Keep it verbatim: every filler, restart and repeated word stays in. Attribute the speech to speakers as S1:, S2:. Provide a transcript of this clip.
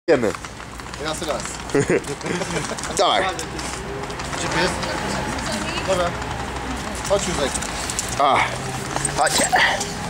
S1: Wiemy.
S2: Raz, raz.
S1: Dawaj.
S2: Gdzie pies? Dobra. Chodź już.
S1: A, chodźcie.